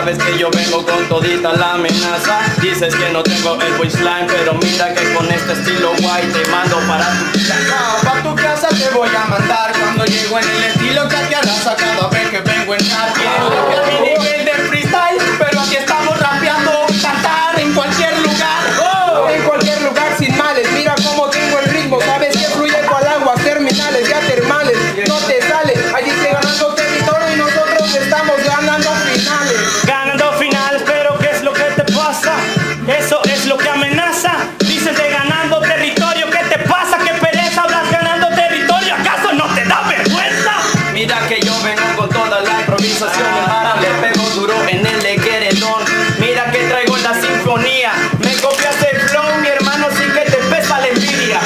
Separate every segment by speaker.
Speaker 1: sabes que yo vengo con todita la amenaza. Dices que no tengo el punchline, pero mira que con este estilo guay te mando para tu casa.
Speaker 2: Pa' tu casa te voy a mandar cuando llego en el estilo que te arrasa cada vez que vengo en carpio. Mi nivel de freestyle, pero aquí estamos rapeando, cantar en cualquier lugar. En cualquier lugar sin males, mira cómo tengo el ritmo. Sabes que fluye cual aguas terminales, ya termales. No te sale, allí se ganando territorio y nosotros estamos ganando finales.
Speaker 3: Ganando finales, pero ¿qué es lo que te pasa? Eso es lo que amenaza. Dices de ganando territorio, ¿qué te pasa? ¿Qué pereza hablas ganando territorio? ¿Acaso no te da vergüenza?
Speaker 1: Mira que yo vengo con toda la improvisación, hermano, le pego duro en el de queredón. Mira que traigo la sinfonía, me copias el flow, mi hermano, sí que te pesa la envidia.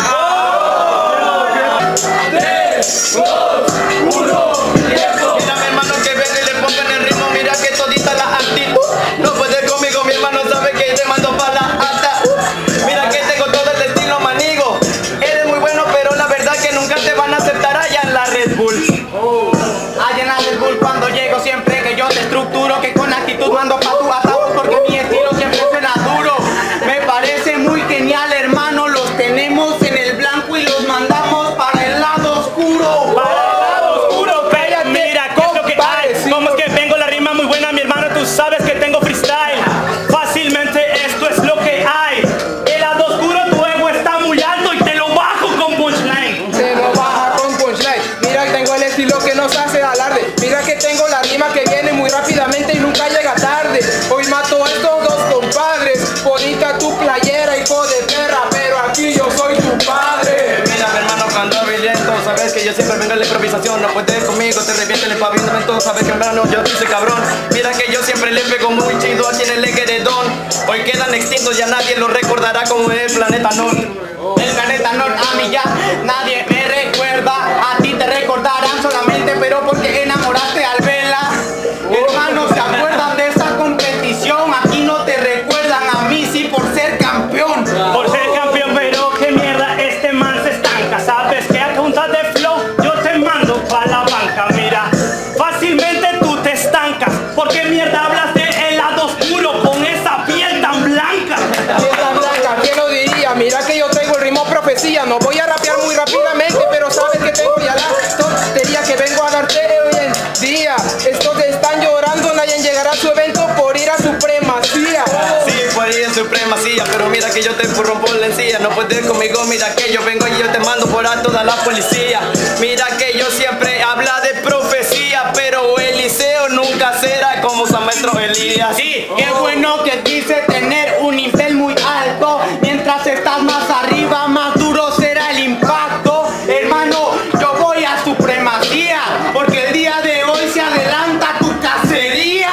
Speaker 1: 3, 2, 1, tiempo. Mira mi hermano que vengo y le pongo en el ritmo, mira que todita la actitud. No puedes conmigo, mi hermano, sabe que te mando para la alta. Mira que tengo todo el estilo manigo. Eres muy bueno, pero la verdad que nunca te van a aceptar allá en la Red Bull.
Speaker 2: Allá en la Red Bull cuando llego siempre que yo te estructuro, que con actitud mando pa' tu ataúd porque mi estilo siempre suena duro. Me parece muy genial, hermano, los tenemos en el blanco y los mandamos para el lado oscuro.
Speaker 3: Para el lado oscuro, pero mira, ¿qué es lo que hay? ¿Cómo es que vengo? La rima muy buena, mi hermano, tú sabes que tengo freestyle. Fácilmente esto es lo que hay. El lado oscuro, tu ego está muy alto y te lo bajo con punchline.
Speaker 2: Se lo baja con punchline. Mira que tengo el estilo que nos hace alarde. Mira que tengo la rima que viene muy rápidamente y nunca llega tarde. Hoy mato a estos dos compadres. Bonita tu playera, hijo de perra, pero aquí yo soy tu padre.
Speaker 1: Mira mi hermano cuando lento, sabes que yo siempre vengo en la improvisación. No puedes conmigo, te reviente el pavimento. Sabes que hermano yo soy cabrón. Mira que yo siempre le pego muy chido aquí en el Equeredón. Hoy quedan extintos, ya nadie lo recordará como el planeta Nord.
Speaker 2: El planeta Nord, a mí ya nadie me recuerda. A ti te recordarán solamente, pero porque enamoraste al Vela. Hermanos, ¿se acuerdan de esa competición? Aquí no te recuerdan, a mí sí por ser campeón.
Speaker 3: Por ser campeón, pero qué mierda, este man se estanca. Sabes que a punta de flow yo te mando pa' la banca. Mira, fácilmente tú te estancas. ¿Por qué mierda hablas de el lado oscuro con esa piel tan blanca?
Speaker 2: Piel tan blanca, ¿quién lo diría? Mira que yo traigo el ritmo profecía. No voy a rapear muy rápidamente, pero sabes que tengo ya la tontería que vengo a darte hoy en día. Estos están llorando, nadie llegará a su evento por ir a supremacía.
Speaker 1: Sí, por ir en supremacía, pero mira que yo te rompo la encía. No puedes conmigo, mira que yo vengo y yo te mando por a toda la policía. Mira que yo siempre habla de profecía, pero Eliseo nunca será como San Maestro Elías.
Speaker 2: Sí, qué bueno que quise tener un nivel muy alto. Mientras estás más arriba, más duro será el impacto. Hermano, yo voy a supremacía, porque el día de hoy se adelanta tu cacería.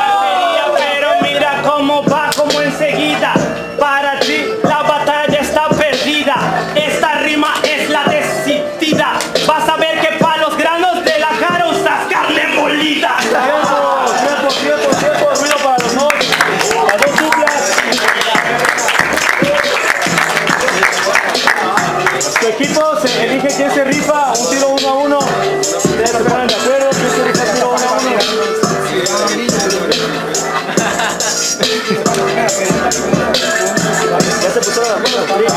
Speaker 3: Pero mira cómo va, como enseguida. Para ti la batalla está perdida. Esta rima es la decidida. Vas a ver que para los granos de la cara usas carne molida. Tiempo, ruido para los dos. Las dos duplas. Tu equipo se elige quién se rifa, un tiro 1 a 1. Ustedes se ponen de acuerdo, quién se rifa tiro 1 a 1. Ya se pusieron de acuerdo.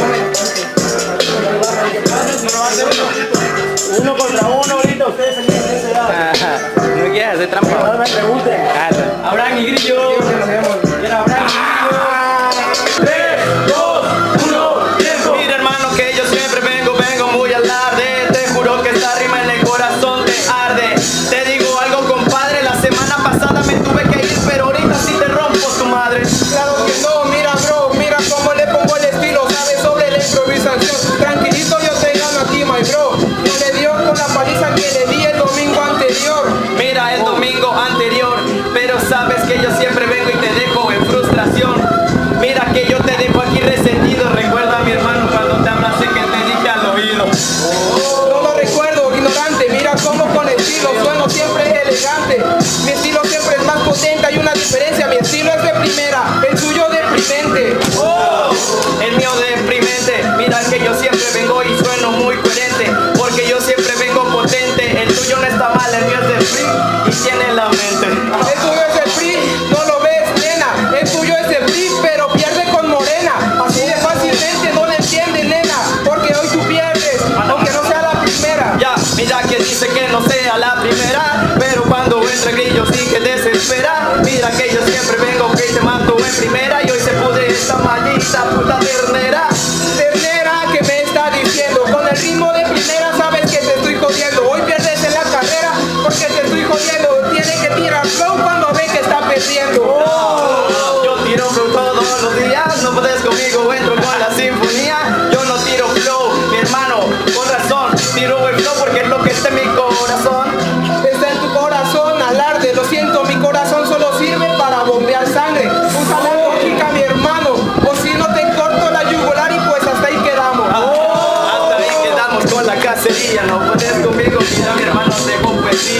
Speaker 3: Uno contra uno ahorita, ustedes eligen quién se da.
Speaker 1: No quieras hacer trampa.
Speaker 3: No me pregunten.
Speaker 1: Abraham y Grillo.
Speaker 2: Mira, Abraham.
Speaker 1: 3, 2, 1, tiempo. Mira hermano que yo siempre vengo muy alarde. Te juro que esta rima en el corazón te arde. Te digo algo compadre, la semana pasada me tuve que ir, pero ahorita sí te rompo tu madre.
Speaker 2: Claro que no, mira bro, mira cómo le pongo el estilo, sabes sobre la improvisación. Tranquilito yo te gano aquí, my bro. No le dio con la paliza que le di el domingo anterior.
Speaker 1: Mira el domingo anterior, pero sabes que yo siempre vengo y te dejo en frustración. Mira que yo te dejo aquí resentido. Recuerda mi hermano cuando te abracé que te dije al oído.
Speaker 2: No lo recuerdo, ignorante, mira cómo con estilo sueno siempre elegante. Mi estilo siempre es más potente, hay una diferencia, mi estilo es de primera, el suyo deprimente.
Speaker 1: El mío deprimente. Mira que yo siempre vengo y sueno muy coherente, porque yo siempre vengo potente. El tuyo no está mal, el mío es de free y tiene la mente.
Speaker 2: El tuyo es el free, no lo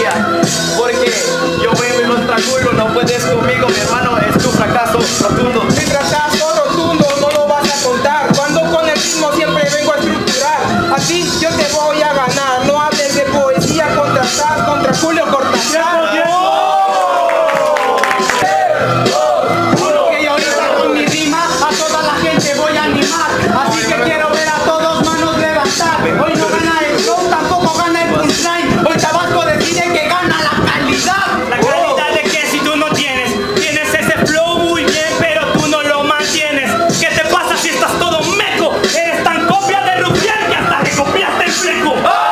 Speaker 1: familia. Porque yo vengo y los tranquilo, no puedes conmigo, mi hermano, es tu fracaso rotundo.
Speaker 2: Mi fracaso rotundo no lo vas a contar. Cuando con el ritmo siempre vengo a estructurar. Así yo te voy a ganar. No hables de poesía contra Sass, contra Julio Cortázar. Que yo ahorita con mi rima a toda la gente voy a animar. Así que quiero ver a todos manos levantar. Hoy no gana el flow, tampoco gana el punchline. Hoy Tabasco decide que gana la calidad.
Speaker 3: La calidad de que si tú no tienes ese flow muy bien, pero tú no lo mantienes. ¿Qué te pasa si estás todo meco? Eres tan copia de Rufián que hasta le copiaste el fleco.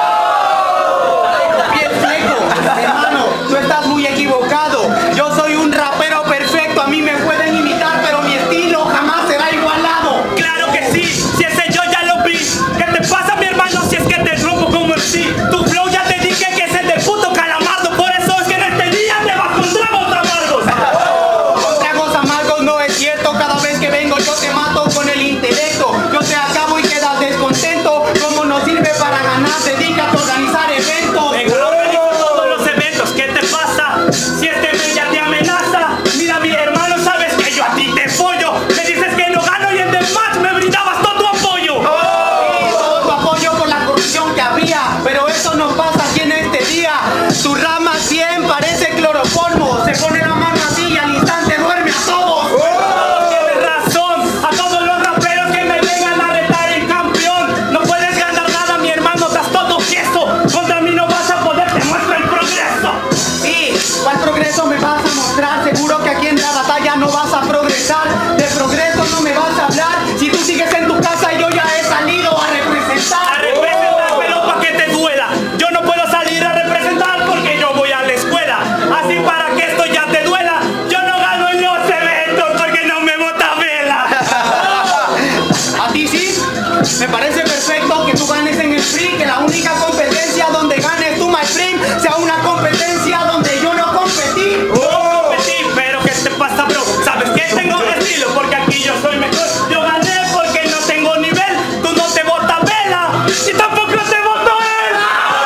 Speaker 2: Piel fleco, hermano, tú estás muy equivocado. Yo soy un rapero perfecto, a mí me pueden imitar, pero mi estilo jamás será igualado.
Speaker 3: Claro que sí, si ese yo ya lo vi. ¿Qué te pasa, mi hermano, si es que te rompo como el sí? Tu flow ya te dije que es el de puto Calamardo. Por eso es que en este día te vas con tragos amargos.
Speaker 2: Con tragos amargos no es cierto. Cada vez que vengo yo te mato con el intelecto. Yo te acabo y quedas descontento. Como no sirve para ganar, dedícate a organizar eventos.
Speaker 3: Venga, organizo todos los eventos. ¿Qué te pasa? Si este men ya te amenaza. Mira, mi hermano, sabes que yo a ti te follo. Me dices que no gano y en The Match me brindabas todo tu apoyo.
Speaker 2: Sí, todo tu apoyo por la corrupción que había. Pero eso no pasa aquí en este día. Tu rama 100 parece cloroformo. Se pone la mano así y al instante duerme a todos.
Speaker 3: Tienes razón, a todos los raperos que me vengan a retar en campeón. No puedes ganar nada, mi hermano, estás todo queso. Contra mí no vas a poder, te muestro el progreso.
Speaker 2: Sí, ¿cuál progreso me vas a mostrar? Seguro que aquí en la batalla no vas a progresar. De progreso no me vas a hablar. Si tú sigues en tu casa y yo ya he salido a representar.
Speaker 3: A representar, pero pa' que te duela. Yo no puedo salir a representar porque yo voy a la escuela. Así para que esto ya te duela, yo no gano en los eventos porque no me bota vela.
Speaker 2: A ti sí, me parece perfecto que tú ganes en el free. Que la única competencia donde ganes tú, my friend, sea una competencia donde yo no competí.
Speaker 3: Competí, pero ¿qué te pasa, bro? ¿Sabes que tengo estilo? Porque aquí yo soy mejor. Yo gané porque no tengo nivel. Tú no te bota vela y tampoco te boto él.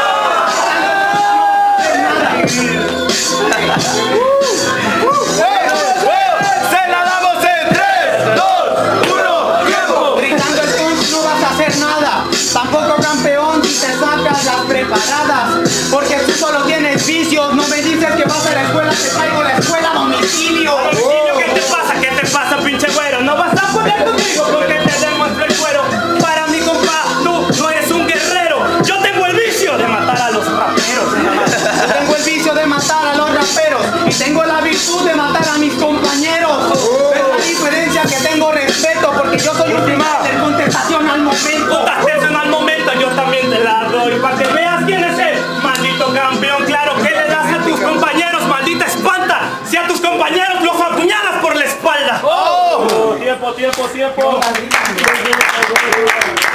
Speaker 1: Se la damos en 3, 2, 1, tiempo.
Speaker 2: Gritando el punch no vas a hacer nada. Tampoco campeón si te sacas las preparadas. Porque tú solo tienes vicios. No me dices que vas a la escuela, te traigo la escuela a domicilio.
Speaker 3: Niño, ¿qué te pasa? ¿Qué te pasa, pinche güero? No vas a poder conmigo porque te demuestro el cuero. Para mi compa, tú no eres un guerrero. Yo tengo el vicio de matar a los raperos.
Speaker 2: Yo tengo el vicio de matar a los raperos y tengo la virtud de matar a mis compañeros. Es la diferencia que tengo respeto porque yo soy un primer de contestación al momento.
Speaker 3: Atención al momento, yo también te la doy. Para que veas quién es el maldito campeón. Claro que le das a tus compañeros, maldita espanta. Si a tus compañeros los apuñalas por la espalda. Tiempo.